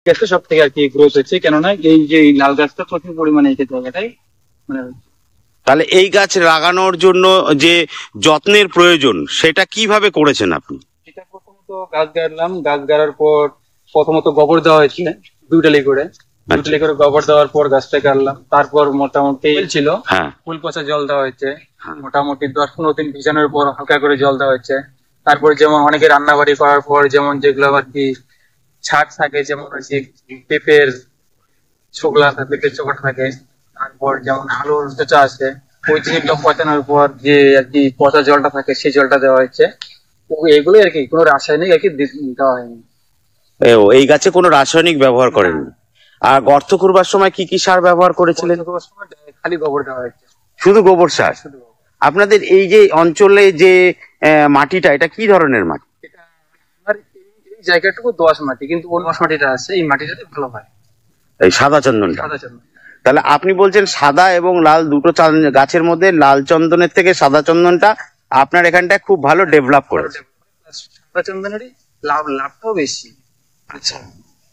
গেছে সব থেকে আর কি গ্রোথ হচ্ছে, কেননা এই যে লাল গাছটা প্রচুর পরিমাণে এই জায়গাটাই মানে। তাহলে এই গাছ লাগানোর জন্য যে যত্নের প্রয়োজন সেটা কিভাবে করেছেন আপনি? এটা প্রথমত গাছ গাড়লাম, গাছ গাড়ার পর প্রথমত গোবর দেওয়া হয়েছে 2 টালি করে, 2 টালি করে গোবর দেওয়ার পর গাছটা গাড়লাম। তারপর মোটামুটি ছিল ফুল পচা জল দেওয়া হয়েছে, মোটামুটি 10-15 দিন ভিজানোর পর হালকা করে জল দেওয়া হয়েছে। তারপর যেমন অনেকে রান্না বাড়ি করার পর যেমন যেগুলো আর কি ছাদ থাকে, যেমন আর কি পেঁপের ছোকলা থাকে, পেঁপের চোখা থাকে, তারপর যেমন আলুর চোচা আছে, ওই জিনিসগুলো পচানোর পর যে আর কি পচা জলটা থাকে সেই জলটা দেওয়া হয়েছে। এগুলো আর কি কোনো রাসায়নিক আর কি দেওয়া হয়নি। এই গাছে কোনো রাসায়নিক ব্যবহার করেননি। আর গর্ত করবার সময় কি কি সার ব্যবহার করেছিলেন? খালি গোবর দেওয়া হয়েছে, শুধু গোবর সার। আপনাদের এই যে অঞ্চলে যে মাটিটা, এটা কি ধরনের মাটি? এটা আমার এই জায়গাটুকু দোআঁশ মাটি, কিন্তু ওই দোআঁশ মাটিটা আছে এই মাটিটাতে ভালো হয়, এই সাদা চন্দনটা। সাদা চন্দন। তাহলে আপনি বলছেন সাদা এবং লাল দুটো গাছের মধ্যে লাল চন্দনের থেকে সাদা চন্দনটা আপনার এখানটায় খুব ভালো ডেভেলপ করেছে। সাদা চন্দনেরই লাভটাও বেশি। আচ্ছা।